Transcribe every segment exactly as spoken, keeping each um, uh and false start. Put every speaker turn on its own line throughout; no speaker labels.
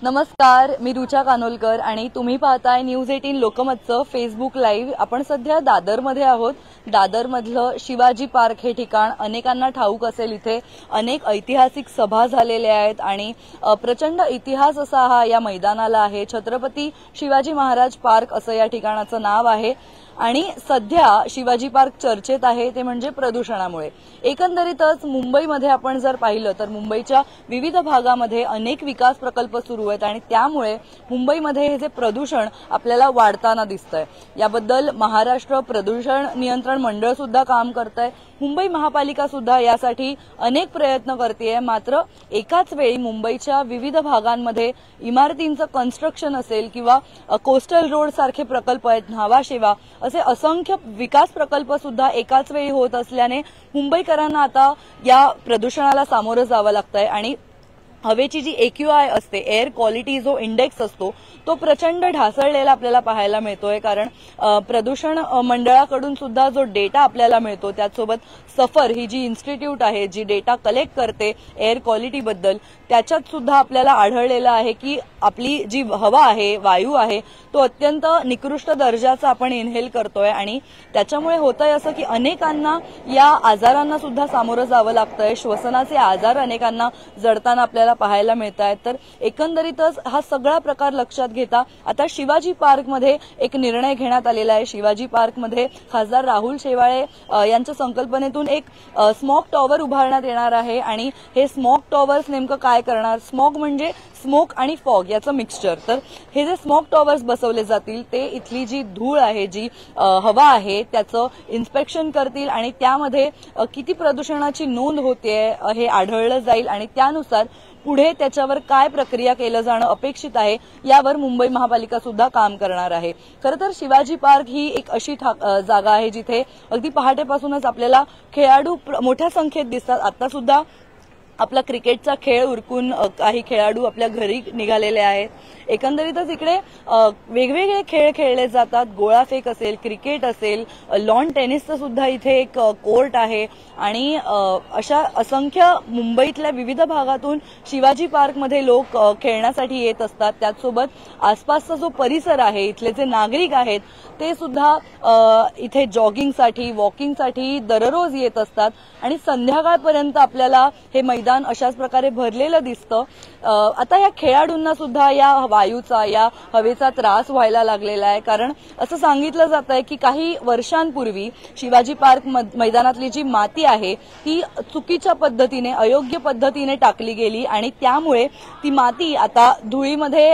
नमस्कार, मी रुचा कानोलकर आणि तुम्ही पाहताय न्यूज अठरा लोकमतचं फेसबुक लाईव्ह। आपण सध्या दादरमध्ये आहोत। दादरमधलं शिवाजी पार्क हे ठिकाण अनेकांना ठाऊक असेल। इथे अनेक ऐतिहासिक सभा झालेल्या आहेत आणि प्रचंड इतिहास असा हा या मैदानाला आहे। छत्रपती शिवाजी महाराज पार्क असं या ठिकाणाचं नाव आहे आणि सध्या शिवाजी पार्क चर्चेत आहे ते म्हणजे प्रदूषणामुळे। एकंदरीतच मुंबईमध्ये आपण जर पाहिलं तर मुंबईच्या विविध भागामध्ये अनेक विकास प्रकल्प सुरू आहेत आणि त्यामुळे मुंबईमध्ये हे जे प्रदूषण आपल्याला वाढताना दिसतंय। याबद्दल महाराष्ट्र प्रदूषण नियंत्रण मंडळ सुद्धा काम करतंय। मुंबई महापालिका सुद्धा यासाठी अनेक प्रयत्न करतेय। मात्र एकाच वेळी मुंबईच्या विविध भागांमध्ये इमारतींचं कन्स्ट्रक्शन असेल किंवा कोस्टल रोड सारखे प्रकल्प आहेत, न्हावाशेवा असे असंख्य विकास प्रकल्प सुद्धा एकाच वेळी होत असल्याने मुंबईकरांना आता या प्रदूषणाला सामोरं जावं लागतंय आणि हवेची जी एक्यूआय असते, एअर क्वालिटी जो इंडेक्स असतो, तो प्रचंड ढासळलेला आपल्याला पाहायला मिळतोय। कारण प्रदूषण मंडळाकडून सुद्धा जो डेटा आपल्याला मिळतो त्यासोबत सफर ही जी इन्स्टिट्यूट आहे जी डेटा कलेक्ट करते एअर क्वालिटी बद्दल, त्याच्यात सुद्धा आपल्याला आढळलेलं आहे की आपली जी हवा आहे, वायू आहे, तो अत्यंत निकृष्ट दर्जाचा आपण इनहेल करतोय आणि त्याच्यामुळे होतंय असं की अनेकांना या आजारांना सुद्धा सामोरं जावं लागतंय। श्वसनाचे आजार अनेकांना जडताना आपल्याला पाहायला मिळतात। तर एकंदरीतच हा सगळा प्रकार लक्षात घेता आता शिवाजी पार्कमध्ये एक निर्णय घेण्यात आलेला आहे। शिवाजी पार्कमध्ये खासदार राहुल शेवाळे यांच्या संकल्पनेतून एक स्मॉग टॉवर उभारण्यात येणार आहे आणि हे स्मॉग टॉवर्स नेमकं काय करणार? स्मॉग म्हणजे स्मोक आणि फॉग याचं मिक्सचर। तर हे जे स्मॉग टॉवर्स बसवले जातील ते इथली जी धूळ आहे, जी हवा आहे, त्याचं इन्स्पेक्शन करतील आणि त्यामध्ये किती प्रदूषणाची नोंद होतेय हे आढळलं जाईल आणि त्यानुसार पुढे त्याच्यावर काय प्रक्रिया केलं जाणं अपेक्षित आहे यावर मुंबई महापालिका सुद्धा काम करणार आहे। खरं तर शिवाजी पार्क ही एक अशी जागा आहे जिथे अगदी पहाटेपासूनच आपल्याला खेळाडू मोठ्या संख्येत दिसतात। आता सुद्धा आपला क्रिकेटचा खेळ उरकून काही खेळाडू आपल्या घरी निघालेले आहेत। एकंदरीतच इकडे वेगवेगळे खेळ खेळले जातात। गोळाफेक असेल, क्रिकेट असेल, लॉन टेनिसचं सुद्धा इथे एक कोर्ट आहे आणि अशा असंख्य मुंबईतल्या विविध भागातून शिवाजी पार्कमध्ये लोक खेळण्यासाठी येत असतात। त्याचसोबत आसपासचा जो परिसर आहे, इथले जे नागरिक आहेत ते सुद्धा इथे जॉगिंगसाठी, वॉकिंगसाठी दररोज येत असतात आणि संध्याकाळपर्यंत आपल्याला हे मैदान अशाच प्रकारे भरलेलं दिसतं। आता या खेळाडूंना सुद्धा या वायूचा, या हवेचा त्रास व्हायला लागलेला आहे। कारण असं सांगितलं जात आहे की काही वर्षांपूर्वी शिवाजी पार्क मैदानातली जी माती आहे ती चुकीच्या पद्धतीने, अयोग्य पद्धतीने टाकली गेली आणि त्यामुळे ती माती आता धुळीमध्ये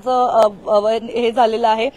त्याचं हे झालेलं आहे।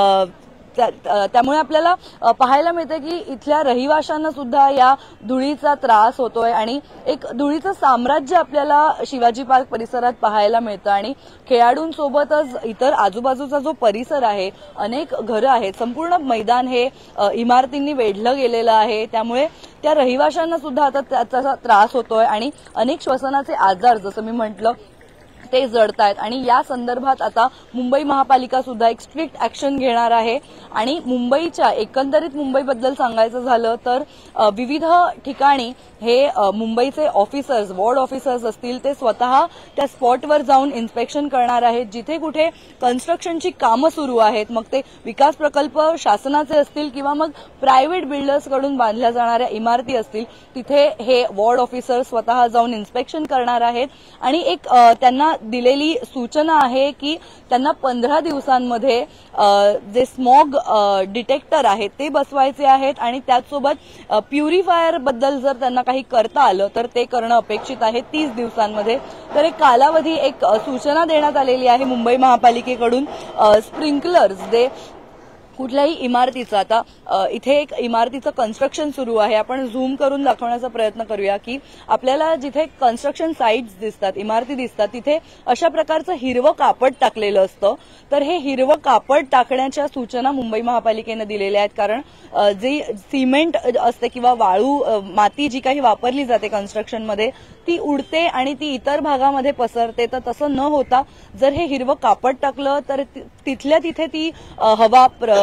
त्यामुळे आपल्याला पाहायला मिळते की इथल्या रहिवाशांना सुद्धा या धुळीचा त्रास होतोय आणि एक धुळीचं साम्राज्य आपल्याला शिवाजी पार्क परिसरात पाहायला मिळतं आणि खेळाडूंसोबतच इतर आजूबाजूचा जो परिसर आहे, अनेक घरं आहेत, संपूर्ण मैदान हे इमारतींनी वेढलं गेलेलं आहे। त्यामुळे त्या रहिवाशांना सुद्धा आता त्याचा त्रास होतोय आणि अनेक श्वसनाचे आजार जसं मी म्हटलं ते जडतायत आणि या संदर्भात आता मुंबई महापालिका सुद्धा एक स्ट्रिक्ट ऍक्शन घेणार आहे आणि मुंबईच्या एकंदरीत मुंबईबद्दल सांगायचं झालं तर विविध ठिकाणी हे मुंबईचे ऑफिसर्स, वॉर्ड ऑफिसर्स असतील, ते स्वतः त्या स्पॉटवर जाऊन इन्स्पेक्शन करणार आहेत। जिथे कुठे कन्स्ट्रक्शनची कामं सुरू आहेत, मग ते विकास प्रकल्प शासनाचे असतील किंवा मग प्रायव्हेट बिल्डर्सकडून बांधल्या जाणाऱ्या इमारती असतील, तिथे हे वॉर्ड ऑफिसर्स स्वतः जाऊन इन्स्पेक्शन करणार आहेत आणि एक त्यांना दिलेली सूचना आहे की त्यांना पंधरा दिवसांमध्ये जे स्मॉग डिटेक्टर आहेत ते बसवायचे आहेत आणि त्याचसोबत प्युरिफायर बद्दल जर त्यांना काही करता आलं तर ते करणं अपेक्षित आहे तीस दिवसांमध्ये। तर एक कालावधी, एक सूचना देण्यात आलेली आहे मुंबई महापालिकेकडून। स्प्रिंकलर्स जे कुठल्याही इमारतीचं, आता इथे एक इमारतीचं कन्स्ट्रक्शन सुरू आहे, आपण झूम करून दाखवण्याचा प्रयत्न करूया की आपल्याला जिथे कन्स्ट्रक्शन साइट्स दिसतात, इमारती दिसतात, तिथे अशा प्रकारचं हिरवं कापड टाकलेलं असतं। तर हे हिरवं कापड टाकण्याच्या सूचना मुंबई महापालिकेने दिलेल्या आहेत। कारण जी सिमेंट असते किंवा वाळू, माती जी काही वापरली जाते कन्स्ट्रक्शनमध्ये ती उडते आणि ती इतर भागामध्ये पसरते। तर तसं न होता जर हे हिरवं कापड टाकलं तर तिथल्या तिथे ती हवा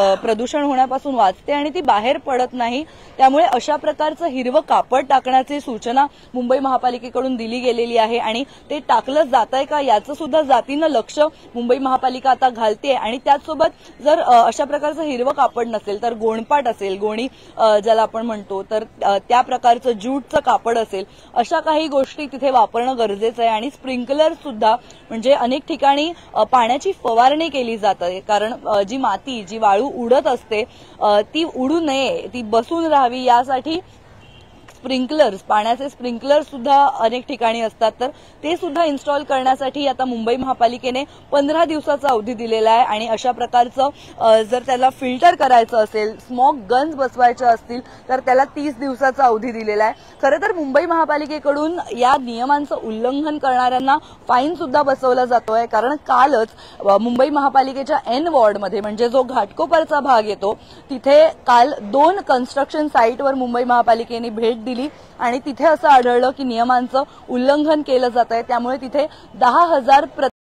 प्रदूषण होण्यापासून वाचते आणि ती बाहेर पडत नाही। त्यामुळे अशा प्रकारचं हिरवं कापड टाकण्याची सूचना मुंबई महापालिकेकडून दिली गेलेली आहे आणि ते टाकलं जातंय का याचं सुद्धा जातीनं लक्ष मुंबई महापालिका आता घालते। आणि त्याचसोबत जर अशा प्रकारचं हिरवं कापड नसेल तर गोणपाट असेल, गोणी ज्याला आपण म्हणतो, तर त्या प्रकारचं ज्यूटचं कापड असेल, अशा काही गोष्टी तिथे वापरणं गरजेचं आहे। आणि स्प्रिंकलर सुद्धा म्हणजे अनेक ठिकाणी पाण्याची फवारणी केली जाते, कारण जी माती जी वाळू उडत असते ती उडू नये, ती बसून राहावी यासाठी स्प्रिंकलर्स, पाण्याचे स्प्रिंकलर सुद्धा अनेक ठिकाणी असतात, तर ते सुद्धा इन्स्टॉल करण्यासाठी आता मुंबई महापालिकेने पंधरा दिवसाचा अवधी दिलेला आहे। आणि अशा प्रकारचं जर त्याला फिल्टर करायचं असेल, स्मॉग गन्स बसवायच्या असतील तर त्याला तीस दिवसाचा अवधी दिलेला आहे। खरं तर मुंबई महापालिकेकडून या नियमांचं उल्लंघन करणाऱ्यांना फाईन सुद्धा बसवला जातोय, कारण कालच मुंबई महापालिकेच्या एन वॉर्डमध्ये म्हणजे जो घाटकोपरचा भाग येतो तिथे काल दोन कन्स्ट्रक्शन साईटवर मुंबई महापालिकेने भेट दिली आणि तिथे असं आढळलं की नियमांचं उल्लंघन केलं जात आहे। त्यामुळे तिथे दहा हजार